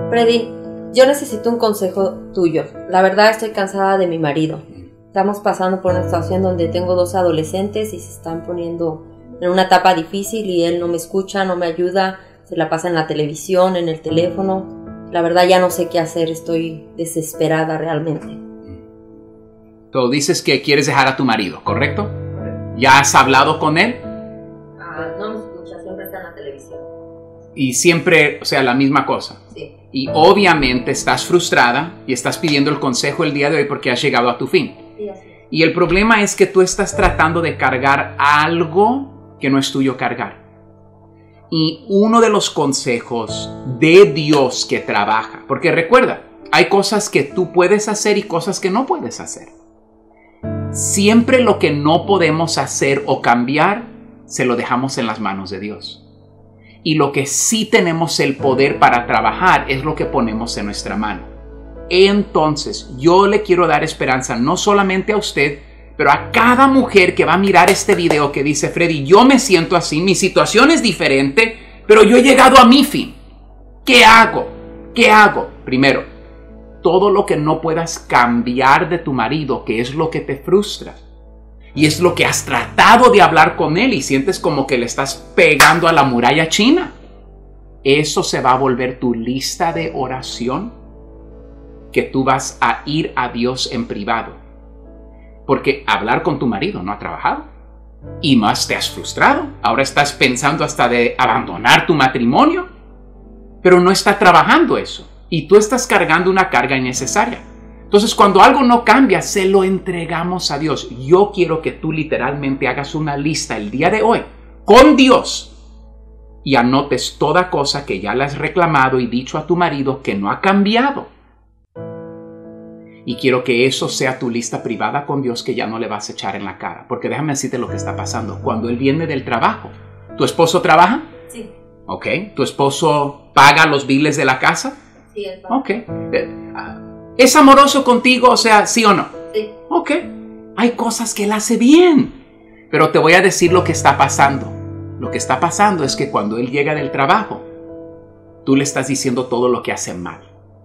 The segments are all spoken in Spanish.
Freddy, yo necesito un consejo tuyo. La verdad estoy cansada de mi marido. Estamos pasando por una situación donde tengo 2 adolescentes y se están poniendo en una etapa difícil y él no me escucha, no me ayuda, se la pasa en la televisión, en el teléfono. La verdad ya no sé qué hacer, estoy desesperada realmente. Tú dices que quieres dejar a tu marido, ¿correcto? ¿Ya has hablado con él? No me escucha, siempre está en la televisión. Y siempre, o sea, la misma cosa. Sí. Y obviamente estás frustrada y estás pidiendo el consejo el día de hoy porque has llegado a tu fin. Sí, así. Y el problema es que tú estás tratando de cargar algo que no es tuyo cargar. Y uno de los consejos de Dios que trabaja, porque recuerda, hay cosas que tú puedes hacer y cosas que no puedes hacer. Siempre lo que no podemos hacer o cambiar, se lo dejamos en las manos de Dios. Y lo que sí tenemos el poder para trabajar es lo que ponemos en nuestra mano. Entonces, yo le quiero dar esperanza no solamente a usted, pero a cada mujer que va a mirar este video que dice, Freddy, yo me siento así, mi situación es diferente, pero yo he llegado a mi fin. ¿Qué hago? ¿Qué hago? Primero, todo lo que no puedas cambiar de tu marido, que es lo que te frustra, y es lo que has tratado de hablar con él y sientes como que le estás pegando a la muralla china, eso se va a volver tu lista de oración que tú vas a ir a Dios en privado. Porque hablar con tu marido no ha trabajado. Y más te has frustrado. Ahora estás pensando hasta de abandonar tu matrimonio. Pero no está trabajando eso. Y tú estás cargando una carga innecesaria. Entonces, cuando algo no cambia, se lo entregamos a Dios. Yo quiero que tú literalmente hagas una lista el día de hoy con Dios. Y anotes toda cosa que ya le has reclamado y dicho a tu marido que no ha cambiado. Y quiero que eso sea tu lista privada con Dios que ya no le vas a echar en la cara. Porque déjame decirte lo que está pasando. Cuando él viene del trabajo, ¿tu esposo trabaja? Sí. Ok. ¿Tu esposo paga los biles de la casa? Sí, él paga. Ok. ¿Es amoroso contigo? O sea, ¿sí o no? Sí. Ok. Hay cosas que él hace bien. Pero te voy a decir lo que está pasando. Lo que está pasando es que cuando él llega del trabajo, tú le estás diciendo todo lo que hace mal.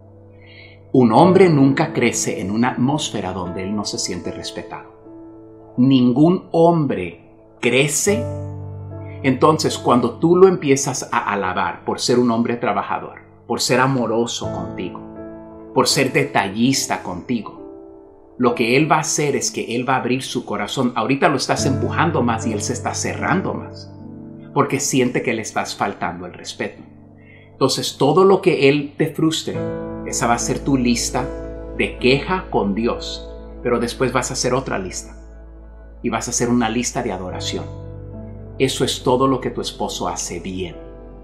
Un hombre nunca crece en una atmósfera donde él no se siente respetado. Ningún hombre crece. Entonces, cuando tú lo empiezas a alabar por ser un hombre trabajador, por ser amoroso contigo, por ser detallista contigo, lo que él va a hacer es que él va a abrir su corazón. Ahorita lo estás empujando más y él se está cerrando más, porque siente que le estás faltando el respeto. Entonces, todo lo que él te frustre, esa va a ser tu lista de queja con Dios. Pero después vas a hacer otra lista. Y vas a hacer una lista de adoración. Eso es todo lo que tu esposo hace bien.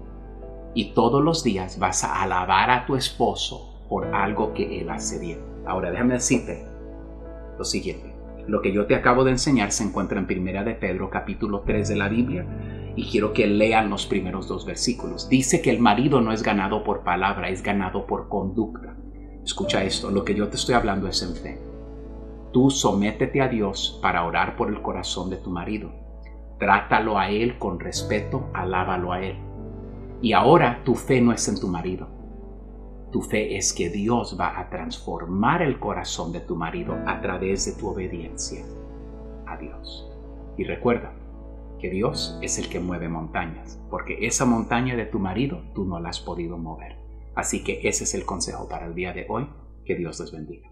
Y todos los días vas a alabar a tu esposo por algo que él hace bien. Ahora, déjame decirte lo siguiente. Lo que yo te acabo de enseñar se encuentra en 1 de Pedro, capítulo 3 de la Biblia. Y quiero que lean los primeros 2 versículos. Dice que el marido no es ganado por palabra, es ganado por conducta. Escucha esto, lo que yo te estoy hablando es en fe. Tú sométete a Dios para orar por el corazón de tu marido. Trátalo a él con respeto, alábalo a él. Y ahora tu fe no es en tu marido. Tu fe es que Dios va a transformar el corazón de tu marido a través de tu obediencia a Dios. Y recuerda que Dios es el que mueve montañas, porque esa montaña de tu marido tú no la has podido mover. Así que ese es el consejo para el día de hoy. Que Dios les bendiga.